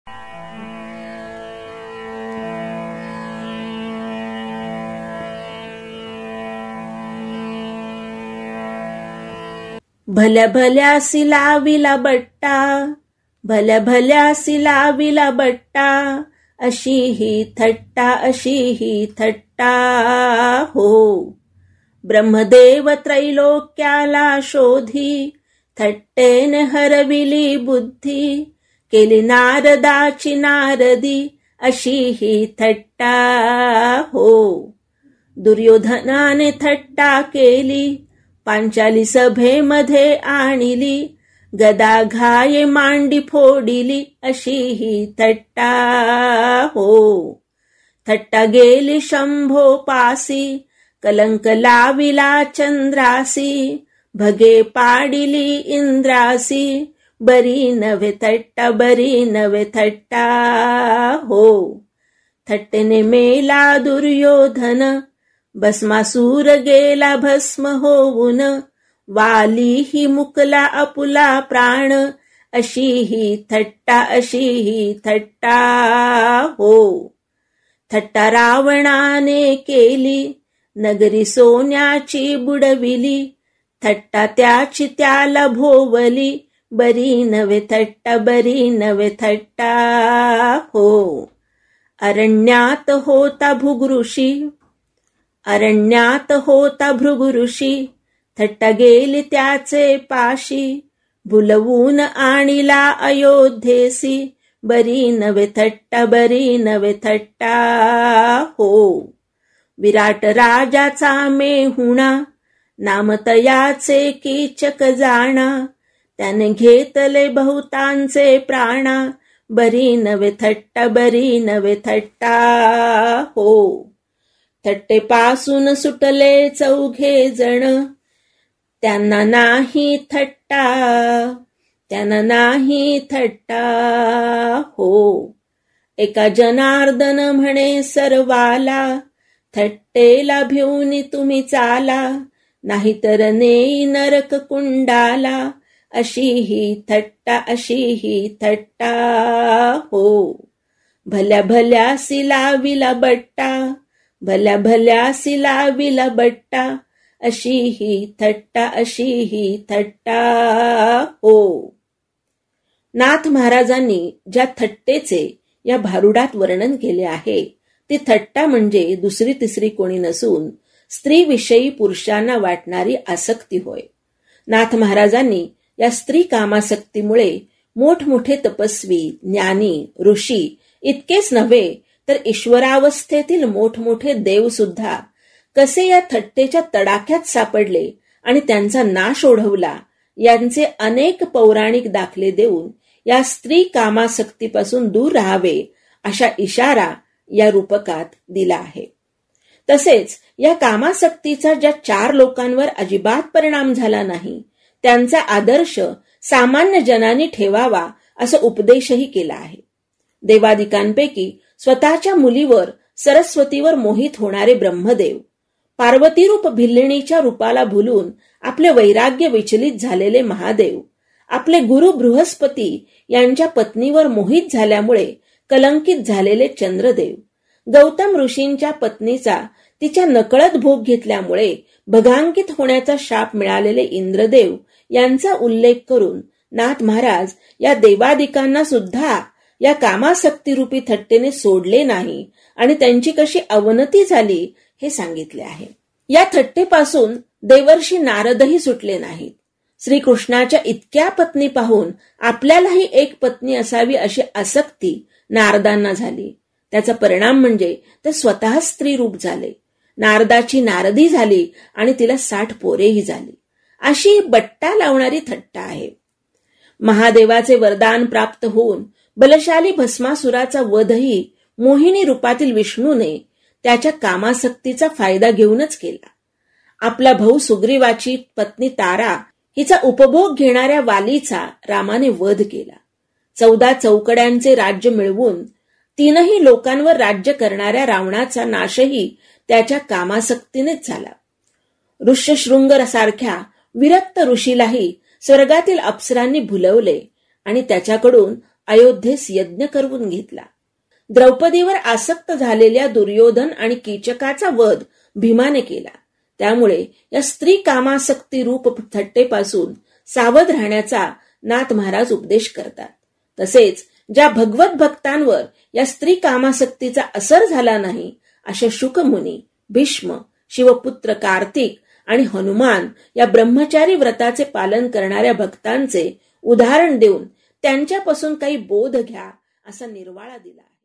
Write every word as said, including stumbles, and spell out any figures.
भल्या भल्यासी लाविला बट्टा, भल्या भल्यासी लाविला बट्टा, अशी ही थट्टा, अशी ही थट्टा हो. ब्रह्मदेव त्रैलोक्याला शोधी, थट्टेने हरविली बुद्धी, केली नारदाची नारदी, अशी ही थट्टा हो. दुर्योधनाने थट्टा केली, पांचाली सभेमध्ये आणली, गदा घाये मांडी फोडिली, अशी ही थट्टा हो. थट्टा गेली शंभो पासी, कलंक लाविला चंद्रासी, भगे पाडिली इंद्रासी, बरी नव्हे थट्टा, बरी नव्हे थट्टा हो. थट्टेने मेला दुर्योधन, भस्मासूर गेला भस्म होऊन, वाली ही मुकला आपुला प्राण, अशी ही थट्टा, अशी ही थट्टा हो. थट्टा रावणाने केली, नगरी सोन्याची बुडविली, थट्टा त्याची त्याला भोवली, बरी नव्हे थट्टा, बरी नव्हे थट्टा हो. अरण्यात होता भृगऋषी, अरण्यात होता भृगऋषी, थट्टा गेली त्याचे पाशी, भुलवून आणिला अयोध्येसी, बरी नव्हे थट्टा, बरी नव्हे थट्टा हो. विराट राजाचा मेहुणा, नाम तयाचे कीचक जाणा, त्याने घेतले बहुतांचे प्राणा, बरी नव्हे थट्टा, बरी नव्हे थट्टा हो. थट्टेपासून सुटले चौघे जण, त्यांना नाही थट्टा, त्यांना नाही थट्टा हो. एका जनार्दन म्हणे सर्वाला, थट्टेला भिवून तुम्ही चाला, नाहीतर नेई नरक कुंडाला, अशी ही थट्टा, अशी ही थट्टा हो. भल्या भल्यासी लाविला बट्टा, भल्या भल्यासी लाविला बट्टा, अशी ही थट्टा, अशी ही थट्टा हो. नाथ महाराजांनी ज्या थट्टेचे या भारुडात वर्णन केले आहे, ती थट्टा म्हणजे दुसरी तिसरी कोणी नसून स्त्रीविषयी पुरुषांना वाटणारी आसक्ती होय. नाथ महाराजांनी या स्त्री कामासक्तीमुळे मोठमोठे तपस्वी, ज्ञानी, ऋषी इतकेच नव्हे तर ईश्वरावस्थेतील मोठमोठे देव सुद्धा कसे या थट्टेच्या तडाख्यात सापडले आणि त्यांचा नाश ओढवला, यांचे अनेक पौराणिक दाखले देऊन या स्त्री कामासक्तीपासून दूर राहावे अशा इशारा या रूपकात दिला आहे. तसेच या कामासक्तीचा ज्या चार लोकांवर अजिबात परिणाम झाला नाही, त्यांचा आदर्श सामान्य जनांनी ठेवावा असा उपदेशही केला आहे. देवादिकांपैकी स्वतःच्या मुलीवर सरस्वतीवर मोहित होणारे ब्रह्मदेव, पार्वतीरूप भिल्लिणीच्या रूपाला भुलून आपले वैराग्य विचलित झालेले महादेव, आपले गुरु बृहस्पती यांच्या पत्नीवर मोहित झाल्यामुळे कलंकित झालेले चंद्रदेव, गौतम ऋषींच्या पत्नीचा तिच्या नकळत भोग घेतल्यामुळे भगांकित होण्याचा शाप मिळालेले इंद्रदेव यांचा उल्लेख करून नाथ महाराज या देवादिकांना सुद्धा या कामासक्तीरूपी थट्टेने सोडले नाही आणि त्यांची कशी अवनती झाली हे सांगितले आहे. या थट्टेपासून देवर्षी नारदही सुटले नाहीत. श्रीकृष्णाच्या इतक्या पत्नी पाहून आपल्यालाही एक पत्नी असावी अशी आसक्ती नारदांना झाली. त्याचा परिणाम म्हणजे ते स्वतः स्त्री रूप झाले. नारदाची नारदी झाली आणि तिला साठ पोरेही झाली. अशी बट्टा लावणारी थट्टा आहे. महादेवाचे वरदान प्राप्त होऊन बलशाली भस्मासुराचा वधही मोहिनी रूपातील विष्णूने त्याच्या कामासक्तीचा फायदा घेऊनच केला. आपला भाऊ सुग्रीवाची पत्नी तारा हिचा उपभोग घेणाऱ्या वालीचा रामाने वध केला. चौदा चौकड्यांचे राज्य मिळवून तीनही लोकांवर राज्य करणाऱ्या रावणाचा नाशही त्याच्या कामासक्तीनेच झाला. ऋष्यशृंग सारख्या विरक्त ऋषीलाही स्वर्गातील अप्सरांनी भुलवले आणि त्याच्याकडून अयोध्येस यज्ञ करून घेतला. द्रौपदीवर आसक्त झालेल्या दुर्योधन आणि कीचकाचा वध भीमाने केला. त्यामुळे या स्त्री कामासक्ती रूप थट्टेपासून सावध राहण्याचा नाथ महाराज उपदेश करतात. तसेच ज्या भगवत भक्तांवर या स्त्री कामासक्तीचा असर झाला नाही अशा शुकमुनी, भीष्म, शिवपुत्र कार्तिक आणि हनुमान या ब्रह्मचारी व्रताचे पालन करणाऱ्या भक्तांचे उदाहरण देऊन त्यांच्यापासून काही बोध घ्या असा निर्वाळा दिला.